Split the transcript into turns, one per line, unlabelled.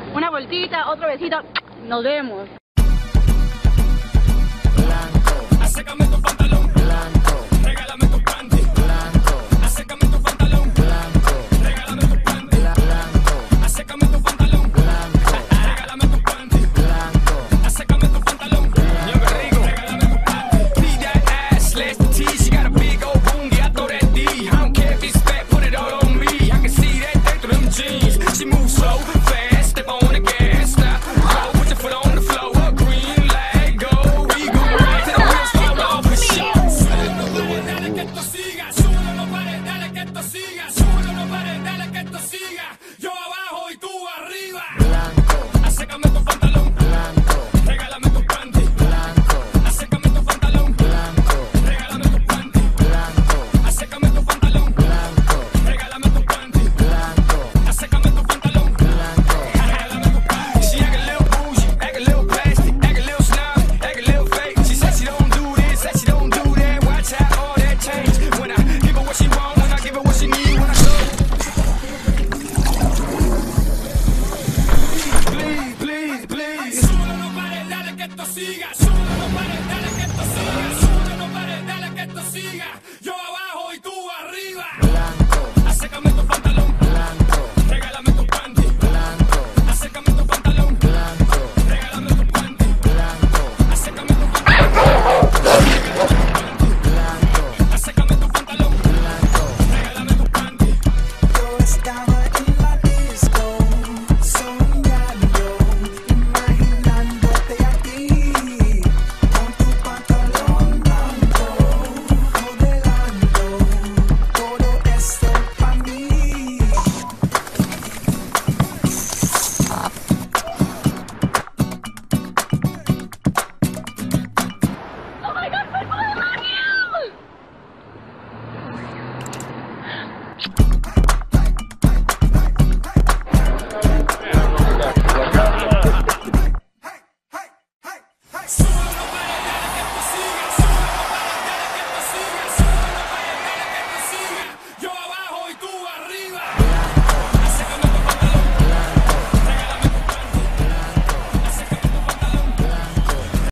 Una vueltita, otro besito. Nos vemos.
Acércame tu pantalón blanco, regálame tu panty blanco. Acércame tu pantalón blanco, regálame tu panty blanco. Acércame tu pantalón blanco, regálame tu panty blanco. Acércame tu pantalón blanco, regálame tu panty. Need that ass, let's the T. She got a big old booty, I throw that D. I don't care if it's fat, put it all on me. I can see that thing through them jeans. She moves so fast, step on the gas, stop, go, put your foot on the floor. Green light, go, we go right to the wheels fall off the show. Dale que esto siga, súbelo, no pares, dale que esto siga, súbelo, no pares, dale que esto siga. Yo abajo y tú arriba. Blanco, acércame tu